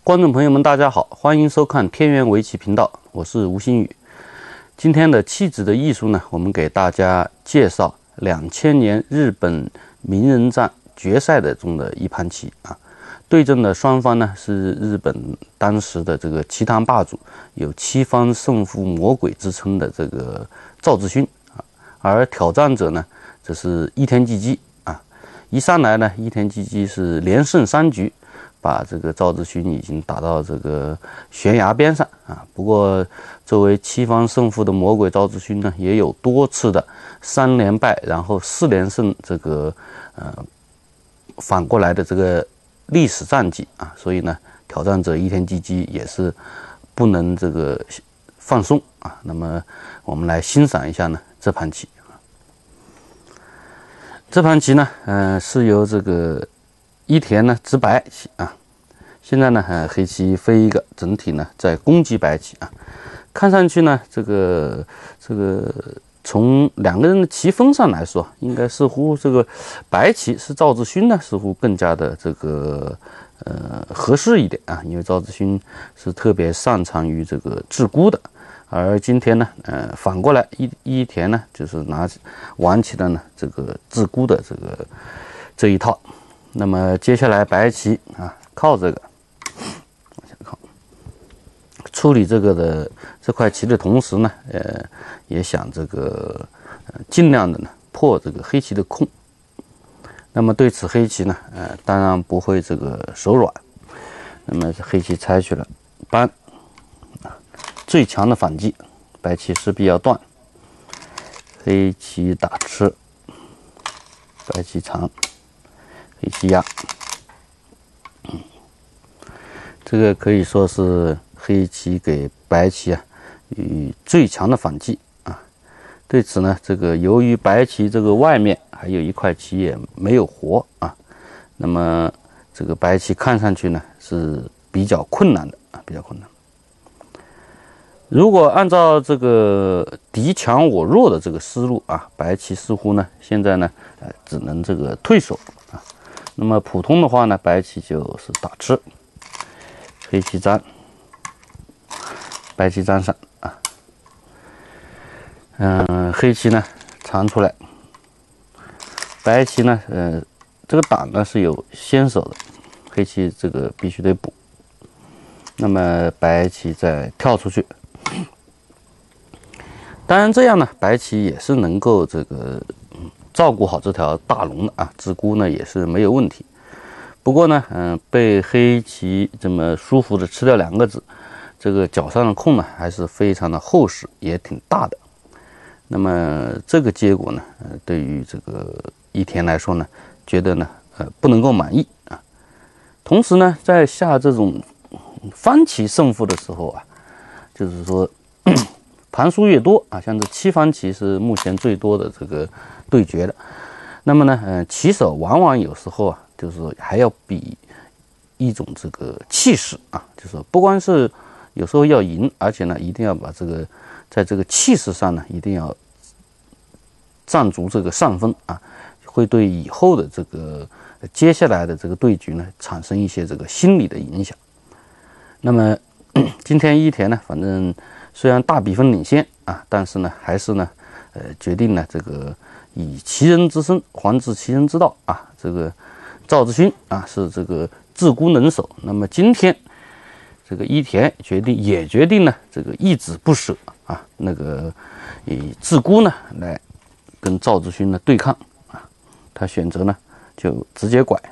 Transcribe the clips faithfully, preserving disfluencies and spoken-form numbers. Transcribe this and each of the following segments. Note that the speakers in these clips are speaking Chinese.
观众朋友们，大家好，欢迎收看天元围棋频道，我是吴新宇。今天的棋子的艺术呢，我们给大家介绍两千年日本名人战决赛的中的一盘棋啊。对阵的双方呢是日本当时的这个棋坛霸主，有七方胜负魔鬼之称的这个赵志勋啊，而挑战者呢这是伊田纪基啊。一上来呢，伊田纪基是连胜三局，把这个赵志勋已经打到这个悬崖边上啊。不过作为七方胜负的魔鬼赵志勋呢，也有多次的三连败，然后四连胜这个呃反过来的这个历史战绩啊，所以呢，挑战者伊田纪基也是不能这个放松啊。那么我们来欣赏一下呢这盘棋。这盘棋呢，呃，是由这个伊田呢执白棋啊。现在呢，呃，黑棋飞一个，整体呢在攻击白棋啊。看上去呢，这个这个从两个人的棋风上来说，应该似乎这个白棋是赵志勋呢，似乎更加的这个呃合适一点啊，因为赵志勋是特别擅长于这个自孤的，而今天呢，呃，反过来伊伊田呢，就是拿玩起了呢这个自孤的这个这一套。那么接下来白棋啊，靠这个往下靠，处理这个的这块棋的同时呢，呃，也想这个呃尽量的呢破这个黑棋的空。那么对此黑棋呢，呃，当然不会这个手软。那么黑棋采取了搬啊最强的反击，白棋势必要断。黑棋打吃，白棋长，黑棋压。嗯，这个可以说是黑棋给白棋啊与最强的反击啊。对此呢，这个由于白棋这个外面还有一块棋也没有活啊，那么这个白棋看上去呢是比较困难的啊，比较困难。如果按照这个敌强我弱的这个思路啊，白棋似乎呢现在呢呃只能这个退守啊。那么普通的话呢，白棋就是打吃，黑棋粘，白棋粘上啊。嗯、呃，黑棋呢长出来，白棋呢，呃，这个挡呢是有先手的，黑棋这个必须得补。那么白棋再跳出去，当然这样呢，白棋也是能够这个、嗯、照顾好这条大龙的啊，自孤呢也是没有问题。不过呢，嗯、呃，被黑棋这么舒服的吃掉两个子，这个脚上的空呢还是非常的厚实，也挺大的。那么这个结果呢，呃，对于这个伊田来说呢，觉得呢，呃，不能够满意啊。同时呢，在下这种方棋胜负的时候啊，就是说盘数越多啊，像这七方棋是目前最多的这个对决的。那么呢，呃，棋手往往有时候啊，就是还要比一种这个气势啊，就是不光是有时候要赢，而且呢，一定要把这个在这个气势上呢，一定要占足这个上风啊，会对以后的这个接下来的这个对局呢，产生一些这个心理的影响。那么今天伊田呢，反正虽然大比分领先啊，但是呢，还是呢，呃，决定呢这个以其人之身还治其人之道啊。这个赵志勋啊是这个自孤能手，那么今天这个伊田决定也决定呢这个一子不舍啊，那个以自孤呢来跟赵志勋呢对抗啊，他选择呢就直接拐，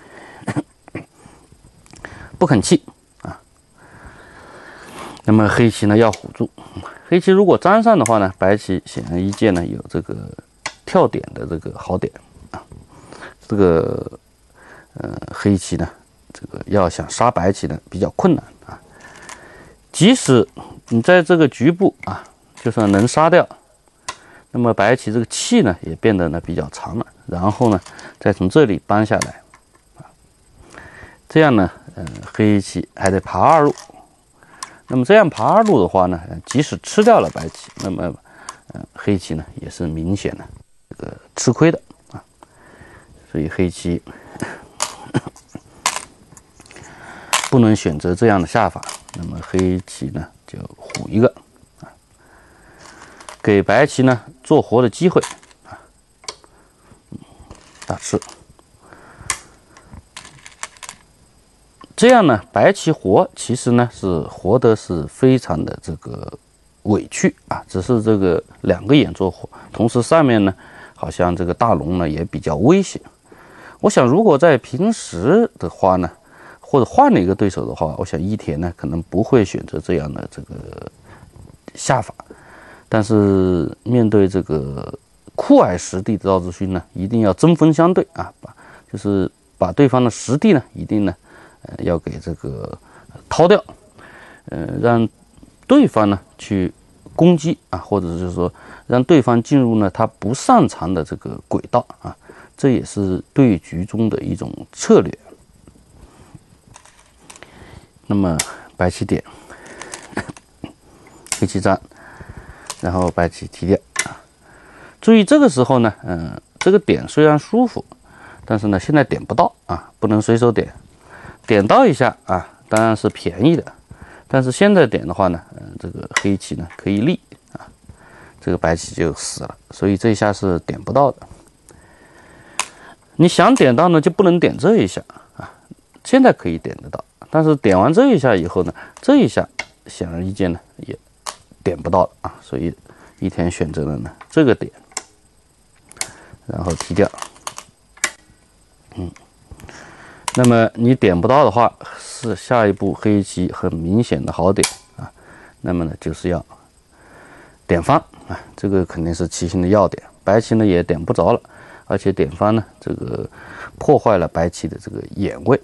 不肯弃啊。那么黑棋呢要唬住，黑棋如果粘上的话呢，白棋显而易见呢有这个跳点的这个好点啊。这个呃黑棋呢，这个要想杀白棋呢比较困难啊。即使你在这个局部啊，就算能杀掉，那么白棋这个气呢也变得呢比较长了，然后呢再从这里搬下来啊，这样呢，呃，黑棋还得爬二路。那么这样爬二路的话呢，即使吃掉了白棋，那么呃黑棋呢也是明显的这个吃亏的啊。所以黑棋不能选择这样的下法，那么黑棋呢就虎一个啊，给白棋呢做活的机会啊，大吃。这样呢，白棋活其实呢是活的是非常的这个委屈啊，只是这个两个眼做活，同时上面呢好像这个大龙呢也比较危险。我想如果在平时的话呢，或者换了一个对手的话，我想伊田呢可能不会选择这样的这个下法，但是面对这个酷爱实地的赵志勋呢，一定要针锋相对啊，把就是把对方的实地呢一定呢。呃，要给这个掏掉，呃，让对方呢去攻击啊，或者就是说让对方进入呢他不擅长的这个轨道啊，这也是对局中的一种策略。那么白棋点，黑棋粘，然后白棋提掉啊。注意这个时候呢，嗯、呃，这个点虽然舒服，但是呢现在点不到啊，不能随手点。点到一下啊，当然是便宜的，但是现在点的话呢，嗯、呃，这个黑棋呢可以立啊，这个白棋就死了，所以这一下是点不到的。你想点到呢，就不能点这一下啊，现在可以点得到，但是点完这一下以后呢，这一下显而易见呢也点不到了啊，所以伊田选择了呢这个点，然后提掉，嗯。那么你点不到的话，是下一步黑棋很明显的好点啊。那么呢，就是要点方啊，这个肯定是棋形的要点。白棋呢也点不着了，而且点方呢，这个破坏了白棋的这个眼位。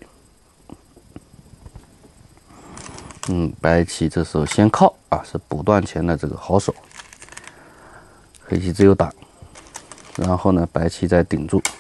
嗯，白棋这时候先靠啊，是补断前的这个好手。黑棋只有挡，然后呢，白棋再顶住。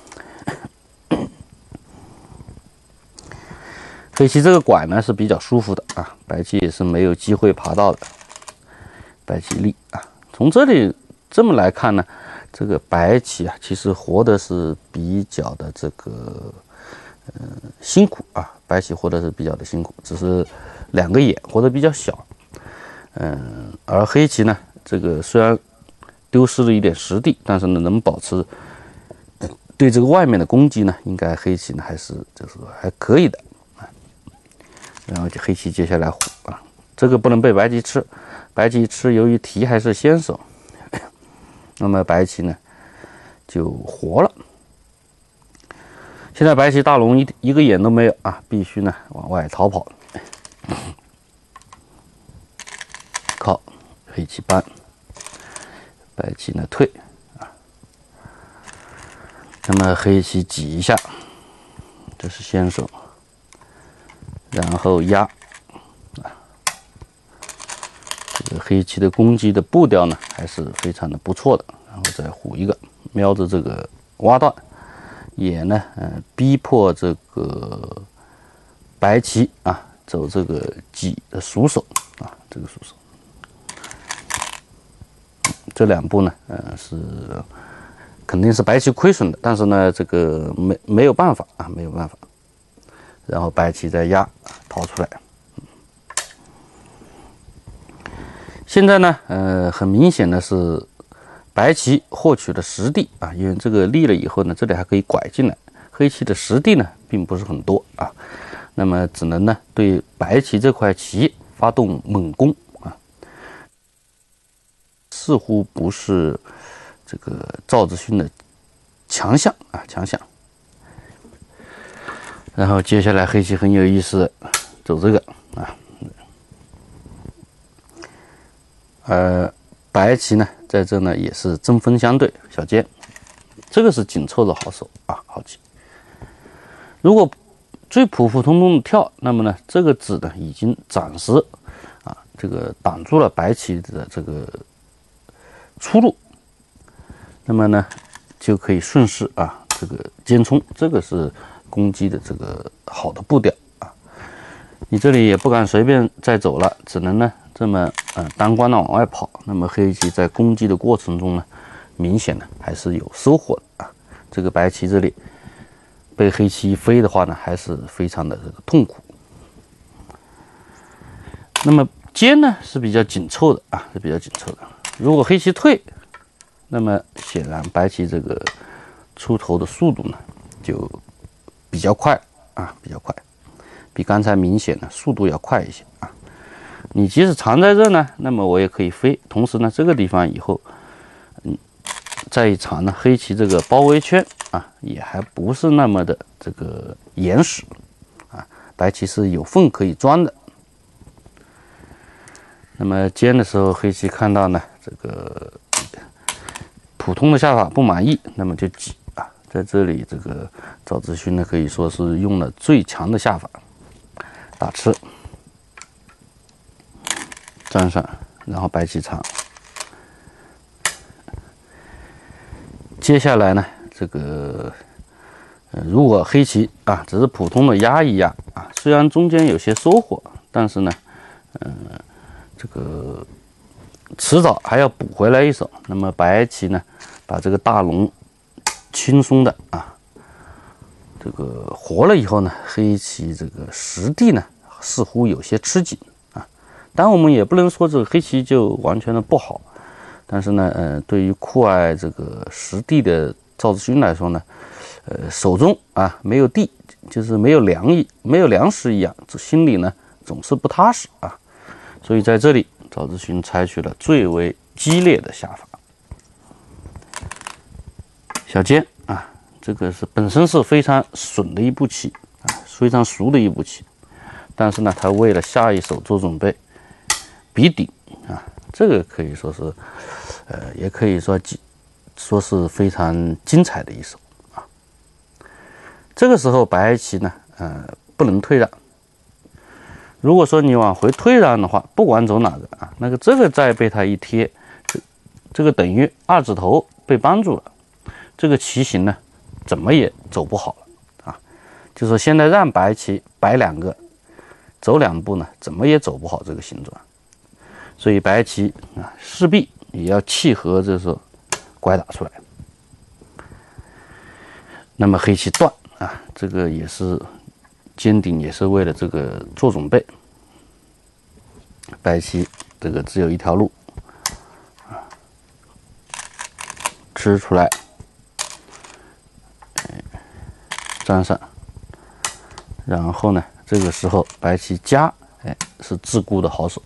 黑棋这个拐呢是比较舒服的啊，白棋也是没有机会爬到的。白棋立啊，从这里这么来看呢，这个白棋啊，其实活的是比较的这个呃辛苦啊，白棋活的是比较的辛苦，只是两个眼活得比较小。嗯、呃，而黑棋呢，这个虽然丢失了一点实地，但是呢能保持对这个外面的攻击呢，应该黑棋呢还是就是说还可以的。然后就黑棋接下来虎啊，这个不能被白棋吃，白棋吃由于提还是先手，那么白棋呢就活了。现在白棋大龙一一个眼都没有啊，必须呢往外逃跑。靠，黑棋搬，白棋呢退啊，那么黑棋挤一下，这是先手。然后压，啊，这个黑棋的攻击的步调呢还是非常的不错的。然后再虎一个，瞄着这个挖断，也呢，呃，逼迫这个白棋啊走这个挤的熟手啊，这个熟手。这两步呢，呃，是肯定是白棋亏损的，但是呢，这个没没有办法啊，没有办法。然后白棋再压逃出来。现在呢，呃，很明显的是白棋获取了实地啊，因为这个立了以后呢，这里还可以拐进来。黑棋的实地呢，并不是很多啊，那么只能呢对白棋这块棋发动猛攻啊，似乎不是这个赵志勋的强项啊，强项。然后接下来黑棋很有意思，走这个啊，而白棋呢在这呢也是针锋相对，小尖，这个是紧凑的好手啊，好棋。如果最普普通通的跳，那么呢这个子呢已经暂时啊这个挡住了白棋的这个出路，那么呢就可以顺势啊这个尖冲，这个是攻击的这个好的步调啊，你这里也不敢随便再走了，只能呢这么呃单关的往外跑。那么黑棋在攻击的过程中呢，明显呢还是有收获的啊。这个白棋这里被黑棋一飞的话呢，还是非常的这个痛苦。 那么尖呢是比较紧凑的啊，是比较紧凑的。如果黑棋退，那么显然白棋这个出头的速度呢就比较快啊，比较快，比刚才明显呢速度要快一些啊。你即使藏在这呢，那么我也可以飞。同时呢，这个地方以后，嗯，再一藏呢，黑棋这个包围圈啊，也还不是那么的这个严实啊，白棋是有缝可以钻的。那么尖的时候，黑棋看到呢，这个普通的下法不满意，那么就挤啊，在这里这个赵志勋呢可以说是用了最强的下法，打吃。粘上，然后白棋长。接下来呢，这个呃，如果黑棋啊只是普通的压一压啊，虽然中间有些收获，但是呢，呃，这个迟早还要补回来一手。那么白棋呢，把这个大龙轻松的啊，这个活了以后呢，黑棋这个实地呢似乎有些吃紧。但我们也不能说这个黑棋就完全的不好，但是呢，呃，对于酷爱这个实地的赵志勋来说呢，呃，手中啊没有地，就是没有粮一没有粮食一样，这心里呢总是不踏实啊。所以在这里，赵志勋采取了最为激烈的下法，小尖啊，这个是本身是非常损的一步棋啊，非常熟的一步棋，但是呢，他为了下一手做准备。笔顶啊，这个可以说是，呃，也可以说说是非常精彩的一手啊。这个时候白棋呢，呃，不能退让。如果说你往回退让的话，不管走哪个啊，那个这个再被他一贴，这这个等于二指头被帮住了，这个棋形呢，怎么也走不好了啊。就说现在让白棋摆两个，走两步呢，怎么也走不好这个形状。所以白棋啊，势必也要契合，这时候拐打出来。那么黑棋断啊，这个也是尖顶，也是为了这个做准备。白棋这个只有一条路啊，吃出来，粘上，然后呢，这个时候白棋夹，哎，是自固的好手。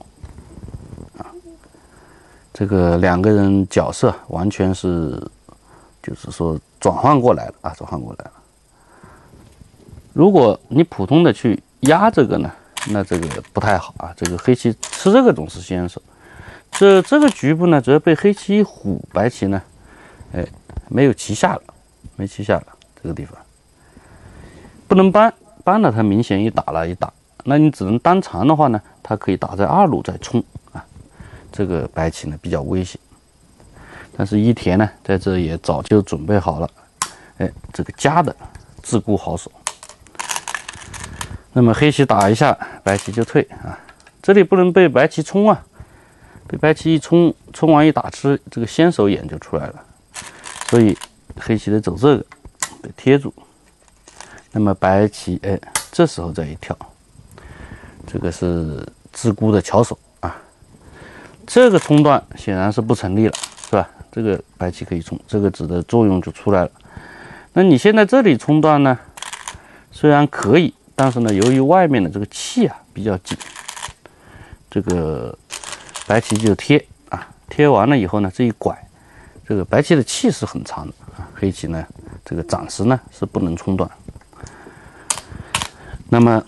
这个两个人角色完全是，就是说转换过来了啊，转换过来了。如果你普通的去压这个呢，那这个不太好啊。这个黑棋吃这个总是先手，这这个局部呢，只要被黑棋一虎，白棋呢，哎，没有棋下了，没棋下了，这个地方不能搬，搬了它明显一打了一打，那你只能单长的话呢，它可以打在二路再冲。这个白棋呢比较危险，但是一田呢在这也早就准备好了，哎，这个夹的自固好手。那么黑棋打一下，白棋就退啊，这里不能被白棋冲啊，被白棋一冲，冲完一打吃，这个先手眼就出来了，所以黑棋得走这个，被贴住。那么白棋哎，这时候再一跳，这个是自固的巧手。这个冲断显然是不成立了，是吧？这个白棋可以冲，这个子的作用就出来了。那你现在这里冲断呢，虽然可以，但是呢，由于外面的这个气啊比较紧，这个白棋就贴啊，贴完了以后呢，这一拐，这个白棋的气是很长的啊，黑棋呢，这个暂时呢是不能冲断。那么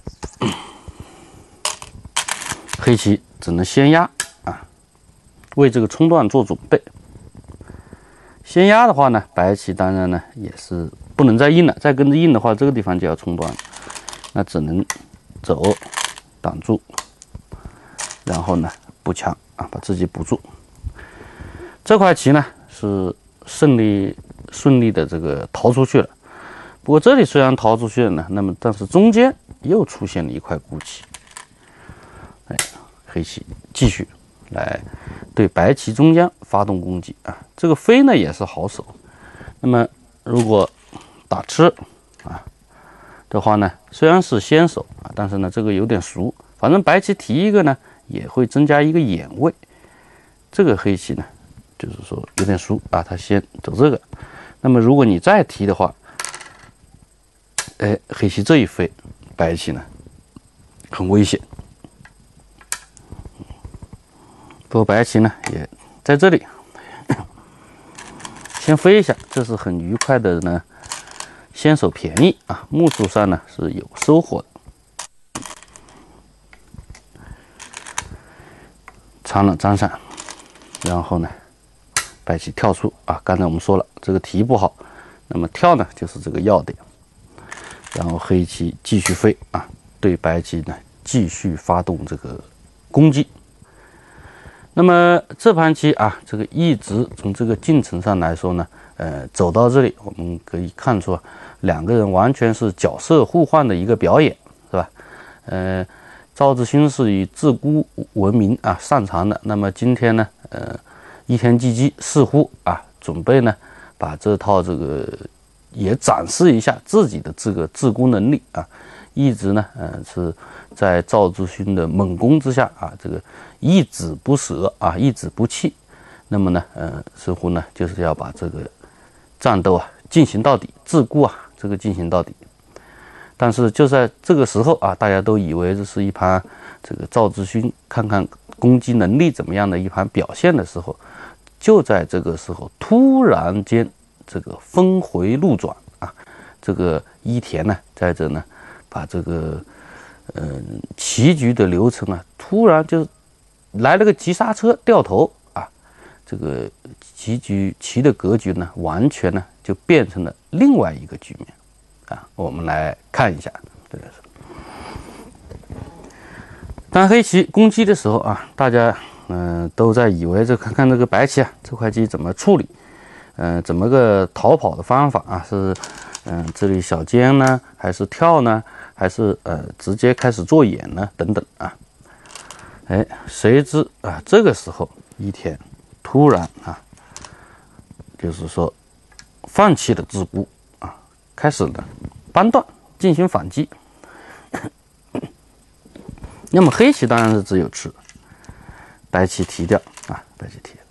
黑棋只能先压。为这个冲断做准备。先压的话呢，白棋当然呢也是不能再硬了，再跟着硬的话，这个地方就要冲断了，那只能走挡住，然后呢补强啊，把自己补住。这块棋呢是顺利顺利的这个逃出去了。不过这里虽然逃出去了呢，那么但是中间又出现了一块孤棋，哎，黑棋继续来对白棋中间发动攻击啊，这个飞呢也是好手。那么如果打吃啊的话呢，虽然是先手啊，但是呢这个有点熟， 反正白棋提一个呢，也会增加一个眼位。这个黑棋呢，就是说有点输啊，他先走这个。那么如果你再提的话，哎，黑棋这一飞，白棋呢很危险。不过白棋呢也在这里先飞一下，这是很愉快的呢，先手便宜啊，目数上呢是有收获的。长了张三，然后呢，白棋跳出啊，刚才我们说了这个提不好，那么跳呢就是这个要点。然后黑棋继续飞啊，对白棋呢继续发动这个攻击。那么这盘棋啊，这个一直从这个进程上来说呢，呃，走到这里，我们可以看出啊，两个人完全是角色互换的一个表演，是吧？呃，赵志勋是以自孤闻名啊，擅长的。那么今天呢，呃，伊田纪基似乎啊，准备呢把这套这个也展示一下自己的这个自孤能力啊，一直呢，呃，是在赵志勋的猛攻之下啊，这个一子不舍啊，一子不弃。那么呢，呃，似乎呢就是要把这个战斗啊进行到底，自孤啊这个进行到底。但是就在这个时候啊，大家都以为这是一盘这个赵志勋看看攻击能力怎么样的一盘表现的时候，就在这个时候突然间这个峰回路转啊，这个伊田呢在这呢把这个嗯、呃、棋局的流程啊，突然就来了个急刹车掉头啊，这个棋局棋的格局呢完全呢就变成了另外一个局面啊，我们来看一下这个是。当黑棋攻击的时候啊，大家嗯、呃、都在以为这看看这个白棋啊这块棋怎么处理，嗯、呃、怎么个逃跑的方法啊，是嗯、呃、这里小尖呢，还是跳呢，还是呃直接开始做眼呢等等啊。哎，谁知啊这个时候伊田突然啊，就是说放弃了自孤啊，开始呢扳断进行反击。那么黑棋当然是只有吃，白棋提掉啊，白棋提。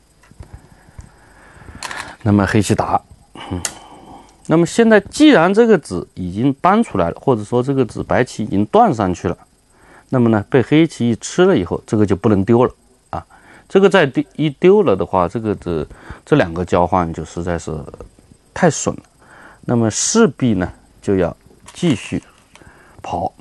那么黑棋打，嗯，那么现在既然这个子已经搬出来了，或者说这个子白棋已经断上去了，那么呢被黑棋一吃了以后，这个就不能丢了啊。这个再一丢了的话，这个的这两个交换就实在是太损了。那么势必呢就要继续跑。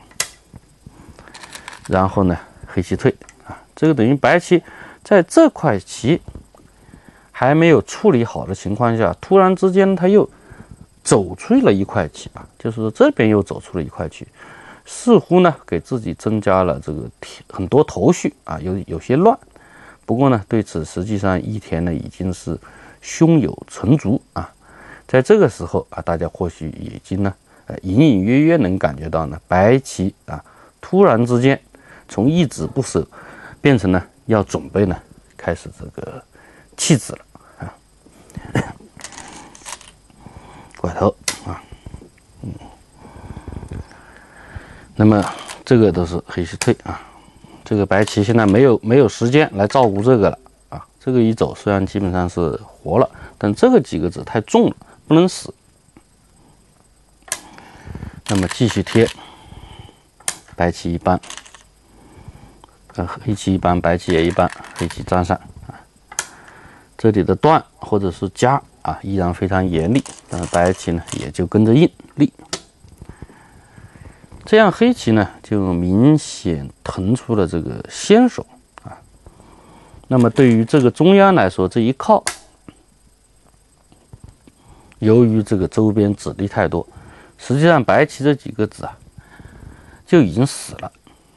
然后呢，黑棋退啊，这个等于白棋在这块棋还没有处理好的情况下，突然之间他又走出了一块棋啊，就是说这边又走出了一块棋，似乎呢给自己增加了这个很多头绪啊，有有些乱。不过呢，对此实际上伊田呢已经是胸有成竹啊，在这个时候啊，大家或许已经呢，呃，隐隐约约能感觉到呢，白棋啊突然之间从一子不舍变成呢要准备呢开始这个弃子了啊，拐头啊，嗯，那么这个都是黑棋退啊，这个白棋现在没有没有时间来照顾这个了啊，这个一走虽然基本上是活了，但这个几个子太重了，不能死。那么继续贴，白棋一扳。呃，黑棋一扳，白棋也一扳，黑棋粘上啊。这里的断或者是加啊，依然非常严厉，但是白棋呢也就跟着应立。这样黑棋呢就明显腾出了这个先手啊。那么对于这个中央来说，这一靠，由于这个周边子力太多，实际上白棋这几个子啊就已经死了。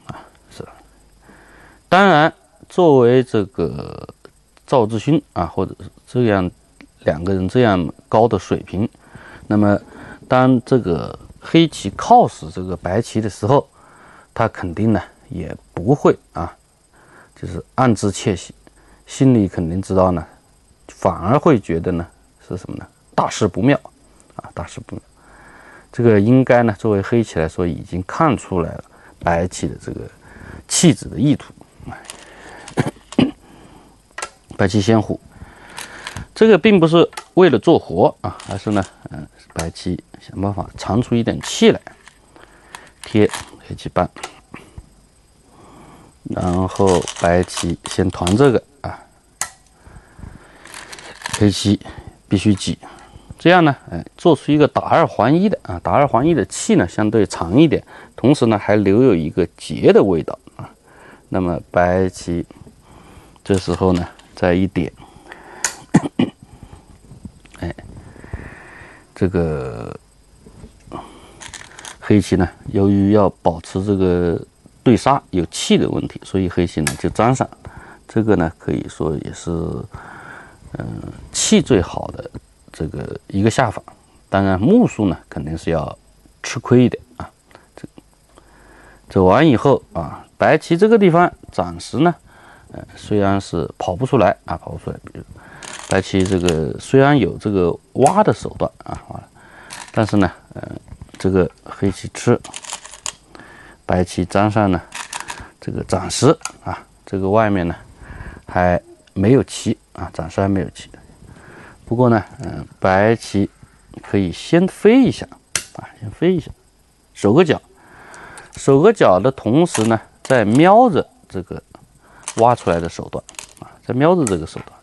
当然，作为这个赵志勋啊，或者是这样两个人这样高的水平，那么当这个黑棋靠死这个白棋的时候，他肯定呢也不会啊，就是暗自窃喜，心里肯定知道呢，反而会觉得呢是什么呢？大事不妙啊，大事不妙。这个应该呢，作为黑棋来说，已经看出来了白棋的这个弃子的意图。白棋先虎，这个并不是为了做活啊，而是呢，嗯，白棋想办法藏出一点气来，贴黑棋半，然后白棋先团这个啊，黑棋必须挤，这样呢，哎，做出一个打二还一的啊，打二还一的气呢相对长一点，同时呢还留有一个劫的味道啊。那么白棋这时候呢再一点，哎，这个黑棋呢，由于要保持这个对杀有气的问题，所以黑棋呢就粘上。这个呢可以说也是，嗯、呃，气最好的这个一个下法。当然目数呢肯定是要吃亏一点啊。这走完以后啊，白棋这个地方暂时呢，呃，虽然是跑不出来啊，跑不出来。比如白棋这个虽然有这个挖的手段啊，但是呢，呃，这个黑棋吃，白棋粘上呢，这个暂时啊，这个外面呢还没有棋啊，暂时还没有棋。不过呢，嗯、呃，白棋可以先飞一下啊，先飞一下，守个角，守个角的同时呢，再瞄着这个挖出来的手段啊，再瞄着这个手段。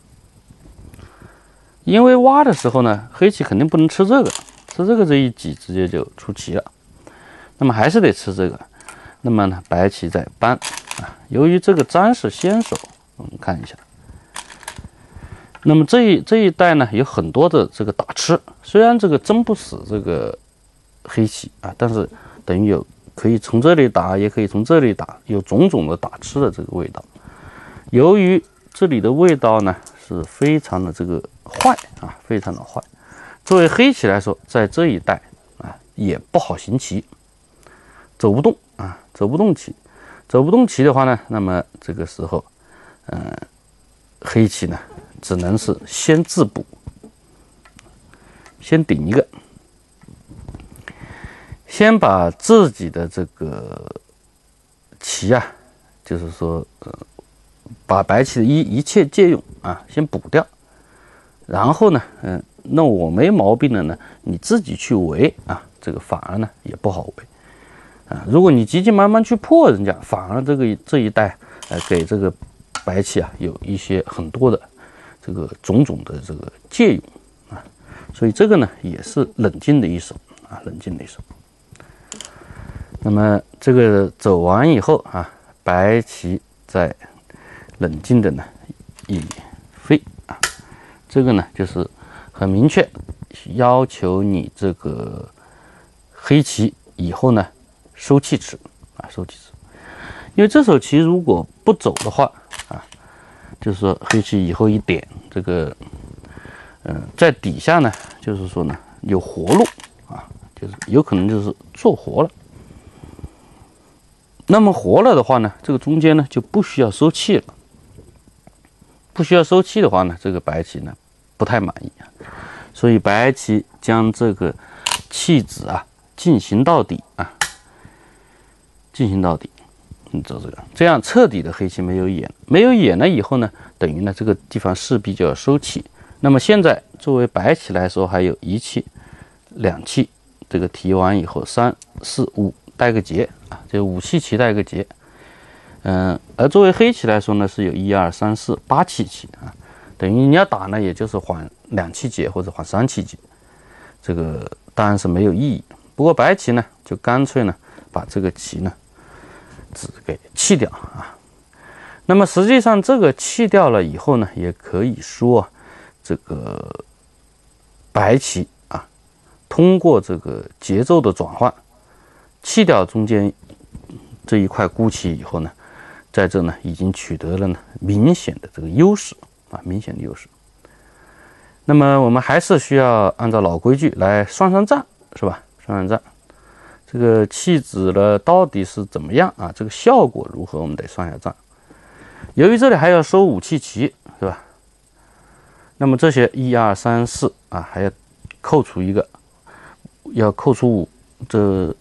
因为挖的时候呢，黑棋肯定不能吃这个，吃这个这一挤直接就出棋了，那么还是得吃这个。那么呢，白棋再搬啊，由于这个粘是先手，我们看一下。那么这一这一带呢，有很多的这个打吃，虽然这个争不死这个黑棋啊，但是等于有可以从这里打，也可以从这里打，有种种的打吃的这个味道。由于这里的味道呢是非常的这个坏啊，非常的坏。作为黑棋来说，在这一带啊也不好行棋，走不动啊，走不动棋，走不动棋的话呢，那么这个时候，嗯、呃，黑棋呢只能是先自补，先顶一个，先把自己的这个棋啊，就是说呃。把白棋的一一切借用啊，先补掉，然后呢，嗯、呃，那我没毛病的呢，你自己去围啊，这个反而呢也不好围啊。如果你急急忙忙去破人家，反而这个这一带，呃，给这个白棋啊有一些很多的这个种种的这个借用啊，所以这个呢也是冷静的一手啊，冷静的一手。那么这个走完以后啊，白棋在冷静的呢，一飞啊，这个呢就是很明确要求你这个黑棋以后呢收气吃啊，收气吃。因为这手棋如果不走的话啊，就是说黑棋以后一点这个，嗯、呃，在底下呢，就是说呢有活路啊，就是有可能就是做活了。那么活了的话呢，这个中间呢就不需要收气了。不需要收气的话呢，这个白棋呢不太满意啊，所以白棋将这个弃子啊进行到底啊，进行到底，你走这个，这样彻底的黑棋没有眼，没有眼了以后呢，等于呢这个地方势必就要收气。那么现在作为白棋来说，还有一气、两气，这个提完以后，三四五带个劫啊，这五气棋带个劫。嗯，而作为黑棋来说呢，是有一二三四八气棋啊，等于你要打呢，也就是缓两气劫或者缓三气劫，这个当然是没有意义。不过白棋呢，就干脆呢把这个棋呢只给弃掉啊。那么实际上这个弃掉了以后呢，也可以说这个白棋啊，通过这个节奏的转换，弃掉中间这一块孤棋以后呢，在这呢已经取得了呢明显的这个优势啊，明显的优势。那么我们还是需要按照老规矩来算算账，是吧？算算账，这个弃子了到底是怎么样啊？这个效果如何？我们得算一下账。由于这里还要收五气棋，是吧？那么这些一二三四啊，还要扣除一个，要扣除五，这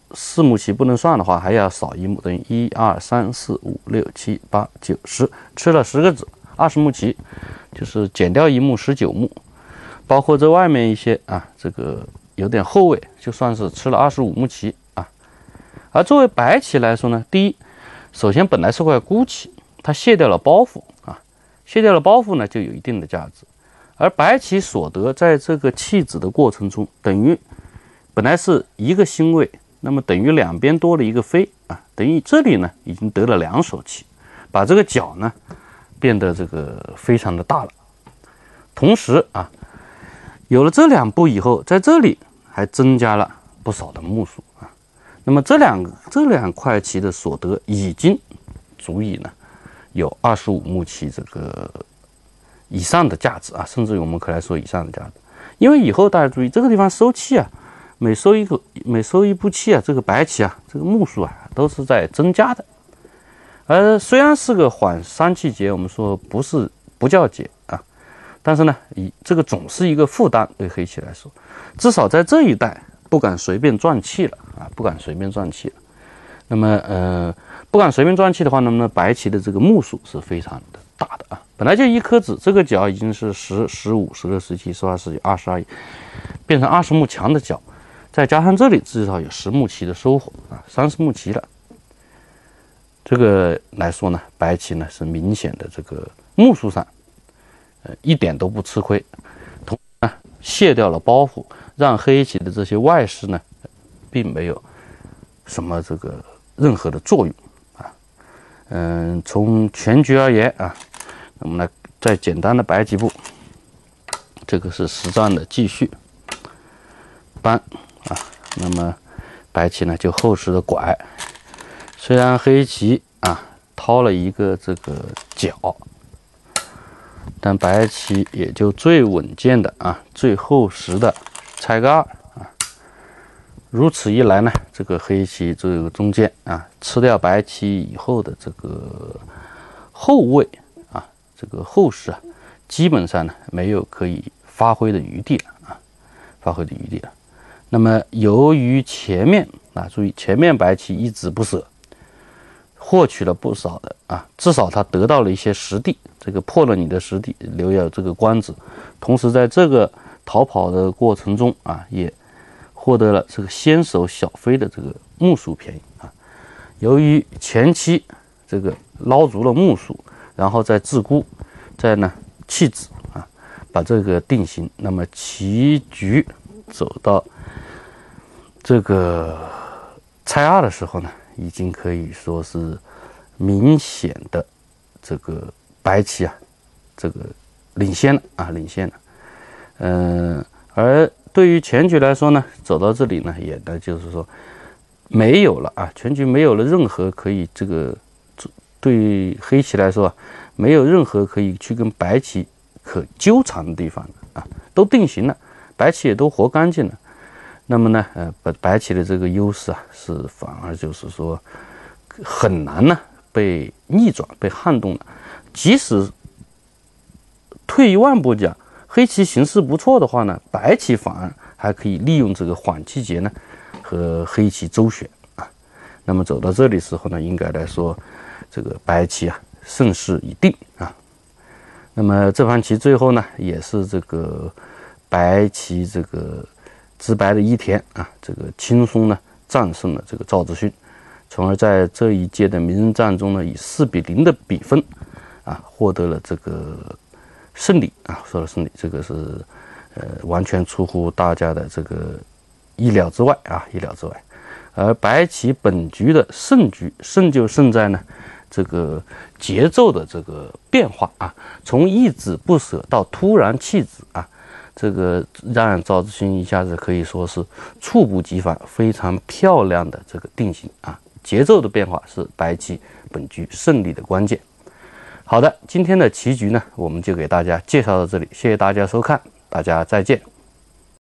四目棋不能算的话，还要少一目，等于一二三四五六七八九十，吃了十个子，二十目棋，就是减掉一目，十九目，包括这外面一些啊，这个有点后位，就算是吃了二十五目棋啊。而作为白棋来说呢，第一，首先本来是块孤棋，它卸掉了包袱啊，卸掉了包袱呢，就有一定的价值。而白棋所得在这个弃子的过程中，等于本来是一个星位，那么等于两边多了一个飞啊，等于这里呢已经得了两手棋，把这个角呢变得这个非常的大了。同时啊，有了这两步以后，在这里还增加了不少的目数啊。那么这两个这两块棋的所得已经足以呢有二十五目棋这个以上的价值啊，甚至于我们可以来说以上的价值。因为以后大家注意这个地方收气啊，每收一个每收一步气啊，这个白棋啊，这个目数啊都是在增加的。而虽然是个缓三气节，我们说不是不叫节啊，但是呢，以这个总是一个负担对黑棋来说，至少在这一代不敢随便转气了啊，不敢随便转气了。那么呃，不敢随便转气的话，那么白棋的这个目数是非常的大的啊。本来就一颗子，这个角已经是十、十五、十六、十七、十八、十九、二十二，变成二十目强的角，再加上这里至少有十目棋的收获啊，三十目棋了。这个来说呢，白棋呢是明显的这个目数上，呃，一点都不吃亏，同时呢卸掉了包袱，让黑棋的这些外势呢，并没有什么这个任何的作用啊。嗯，从全局而言啊。我们来再简单的摆几步，这个是实战的继续搬啊。那么白棋呢就后实的拐，虽然黑棋啊掏了一个这个角，但白棋也就最稳健的啊最后实的拆个二啊。如此一来呢，这个黑棋这个中间啊吃掉白棋以后的这个后位。这个后实啊，基本上呢没有可以发挥的余地了啊，发挥的余地了。那么由于前面啊，注意前面白棋一直不舍，获取了不少的啊，至少他得到了一些实地，这个破了你的实地，留有这个官子。同时在这个逃跑的过程中啊，也获得了这个先手小飞的这个目数便宜啊。由于前期这个捞足了目数。然后再自孤，再呢弃子啊，把这个定型。那么棋局走到这个拆二的时候呢，已经可以说是明显的这个白棋啊，这个领先了啊，领先了。嗯，而对于全局来说呢，走到这里呢，也呢就是说没有了啊，全局没有了任何可以这个。对黑棋来说啊，没有任何可以去跟白棋可纠缠的地方啊，都定型了，白棋也都活干净了。那么呢，呃，白白棋的这个优势啊，是反而就是说很难呢被逆转、被撼动了。即使退一万步讲，黑棋形势不错的话呢，白棋反而还可以利用这个缓气节呢和黑棋周旋啊。那么走到这里时候呢，应该来说。这个白棋啊，胜势已定啊。那么这盘棋最后呢，也是这个白棋这个直白的一田啊，这个轻松呢战胜了这个赵之勋，从而在这一届的名人战中呢，以四比零的比分啊，获得了这个胜利啊，获得了胜利。这个是呃完全出乎大家的这个意料之外啊，意料之外。而白棋本局的胜局，胜就胜在呢。这个节奏的这个变化啊，从一子不舍到突然弃子啊，这个让赵之勋一下子可以说是猝不及防，非常漂亮的这个定型啊，节奏的变化是白棋本局胜利的关键。好的，今天的棋局呢，我们就给大家介绍到这里，谢谢大家收看，大家再见。